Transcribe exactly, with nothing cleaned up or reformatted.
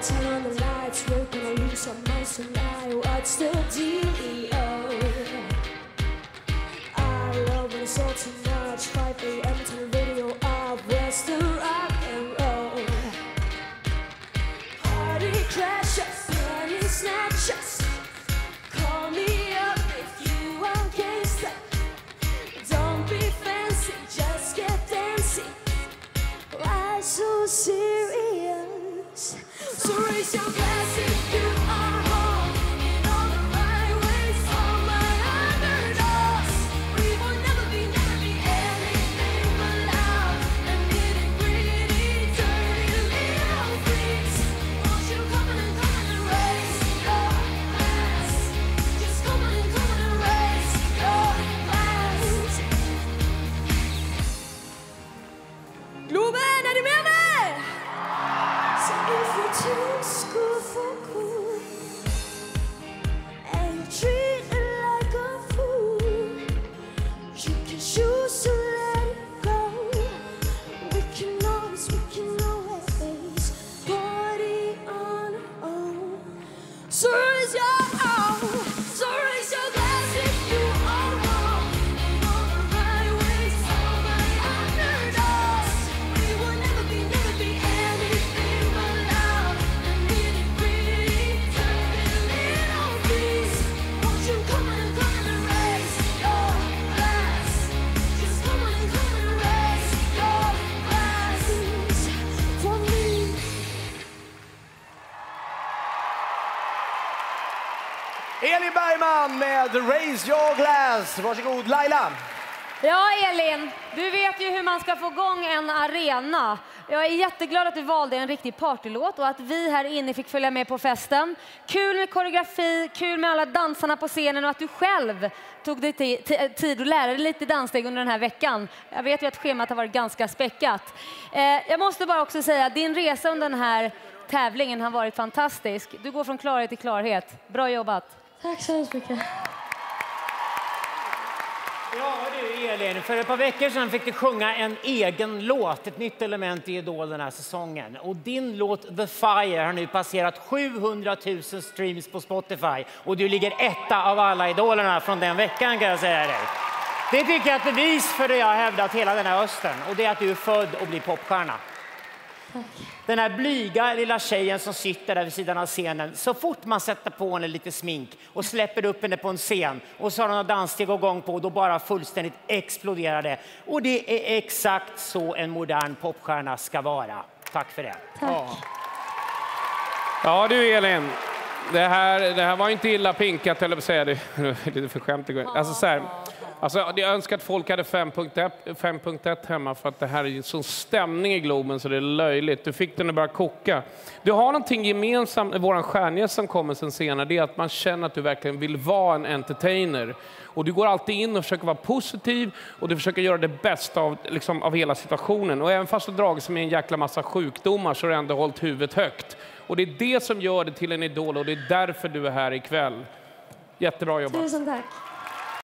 turn on the lights, we're gonna lose our minds tonight. What's the deal? I love when it's all too much. five a m to the video of Western rock and roll. Party crashers, money snatchers. Call me up if you want gangsta. Don't be fancy, just get dancing. Why so serious? So raise your glass if you are home. In all the right ways, all my underdogs. We will never be, never be anything but loud. And nitty gritty, dirty little freaks. Won't you come on and come on and raise your glass? Just come on and come on and raise your glass. Globen, är ni med mig? So if you're too school for cool and you treat it like a fool, you can choose to let it go. We can always, we can always party on our own. So raise your own, so raise your glass if you are wrong. In all the right ways, all my underdogs. We will never be, never be anything but loud. And nitty gritty, dirty little beast. Won't you come on and come on and raise your glass? Just come on and come on and raise your glasses for me. Elin Bergman med Raise Your Glass. Varsågod, Laila. Ja, Elin, du vet ju hur man ska få igång en arena. Jag är jätteglad att du valde en riktig partylåt och att vi här inne fick följa med på festen. Kul med koreografi, kul med alla dansarna på scenen och att du själv tog dig ti- tid att lära dig lite danssteg under den här veckan. Jag vet ju att schemat har varit ganska späckat. Eh, jag måste bara också säga att din resa under den här tävlingen har varit fantastisk. Du går från klarhet till klarhet. Bra jobbat. Tack så hemskt mycket. Ja du Elin, för ett par veckor sedan fick du sjunga en egen låt, ett nytt element i Idol den här säsongen. Och din låt The Fire har nu passerat sjuhundratusen streams på Spotify. Och du ligger etta av alla idolerna från den veckan, kan jag säga dig. Det tycker jag är ett bevis för det jag har hävdat hela den här hösten. Och det är att du är född och blir popstjärna. Tack. Den här blyga lilla tjejen som sitter där vid sidan av scenen. Så fort man sätter på henne lite smink och släpper upp henne på en scen och så har hon några danssteg och gång på, då bara fullständigt exploderar det. Och det är exakt så en modern popstjärna ska vara. Tack för det. Tack. Ja. Ja du Elin, det här, det här var inte illa pinkat, eller vad säger du? Lite för skämt. Alltså så här, alltså, jag önskar att folk hade fem punkt ett hemma, för att det här är en sån stämning i Globen så det är löjligt. Du fick den att bara koka. Du har någonting gemensamt med våran stjärngäst som kommer sen senare. Det är att man känner att du verkligen vill vara en entertainer. Och du går alltid in och försöker vara positiv och du försöker göra det bästa av, liksom, av hela situationen. Och även fast du dragit med en jäkla massa sjukdomar så har du ändå hållit huvudet högt. Och det är det som gör det till en idol och det är därför du är här ikväll. Jättebra jobbat. Tusen tack.